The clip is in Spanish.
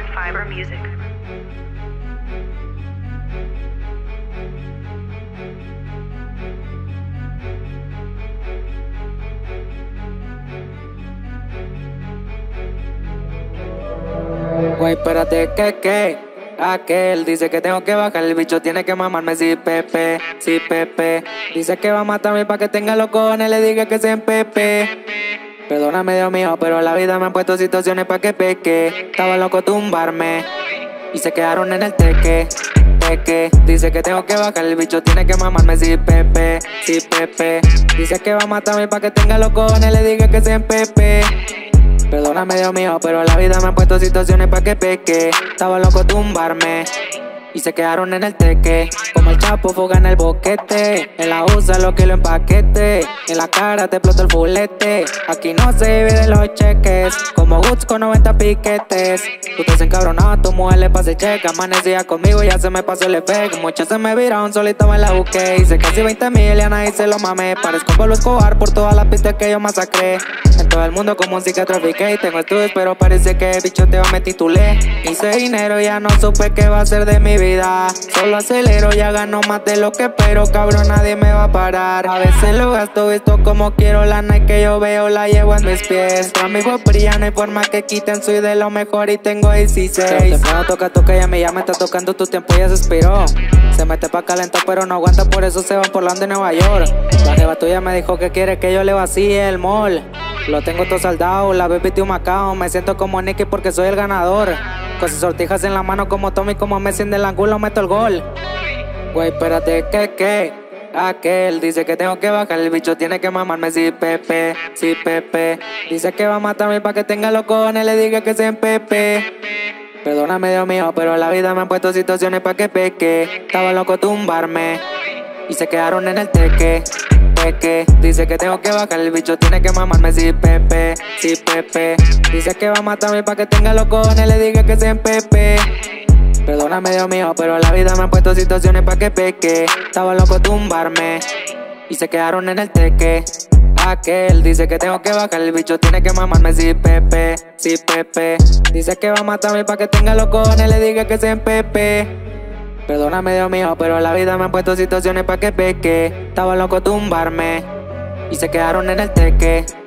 Dark Fiber Music. Güey, espérate, que aquel dice que tengo que bajar, el bicho tiene que mamarme, sí, Pepe, sí, Pepe. Dice que va a matarme pa' que tenga los cojones, le diga que se empepe. Perdóname, Dios mío, pero la vida me ha puesto situaciones pa' que peque. Estaba loco tumbarme y se quedaron en el teque. Dice que tengo que bajar, el bicho tiene que mamarme, sí, Pepe, sí, Pepe. Dice que va a matarme pa' que tenga los cojones, le diga que se empepe. Perdóname, Dios mío, pero la vida me ha puesto situaciones pa' que peque. Estaba loco tumbarme y se quedaron en el teque. Como el Chapo, fuga en el boquete. En la usa lo que lo empaquete. En la cara te explota el fulete. Aquí no se dividen los cheques. Como Guts con 90 piquetes. Tú te encabronado, a tu mujer le pasé cheque. Amanecía conmigo y ya se me pasó el efecto. Muchas se me viraron, solito me la busqué. Hice casi 20,000 y a nadie se lo mamé. Parezco Pablo Escobar por todas las pistas que yo masacré. En todo el mundo como música trafiqué. Tengo estudios pero parece que bicho te va me titulé. Hice dinero y ya no supe qué va a ser de mi vida. Solo acelero, ya gano más de lo que espero. Cabrón, nadie me va a parar. A veces lo gasto, visto como quiero. La Nike que yo veo la llevo en mis pies. Tu amigo brilla, no hay forma que quiten. Soy de lo mejor y tengo 16. Pero temprano toca, ya me llama, está tocando tu tiempo, ya se expiró. Se mete pa' calentar pero no aguanta, por eso se van por la de Nueva York. La jeva tuya me dijo que quiere que yo le vacíe el mall. Lo tengo todo saldado, la baby tío Macao. Me siento como Nicky porque soy el ganador. Con sus sortijas en la mano como Tommy, como Messi en el ángulo meto el gol. Güey, espérate, que aquel dice que tengo que bajar, el bicho tiene que mamarme, sí, Pepe, sí, Pepe. Dice que va a matarme pa' que tenga los cojones, le diga que se empepe. Perdóname, Dios mío, pero la vida me ha puesto situaciones pa' que peque. Estaba loco tumbarme y se quedaron en el teque. Dice que tengo que bajar, el bicho tiene que mamarme, sí, Pepe, sí, Pepe. Dice que va a matarme pa' que tenga los cojones, le diga que se empepe. Perdóname, Dios mío, pero la vida me ha puesto situaciones pa' que peque. Estaba loco tumbarme y se quedaron en el teque. Aquel dice que tengo que bajar, el bicho tiene que mamarme, sí, Pepe, sí, Pepe. Dice que va a matarme pa' que tenga los cojones, le diga que se empepe. Perdóname, Dios mío, pero la vida me ha puesto situaciones pa' que peque. Estaba loco tumbarme y se quedaron en el teque.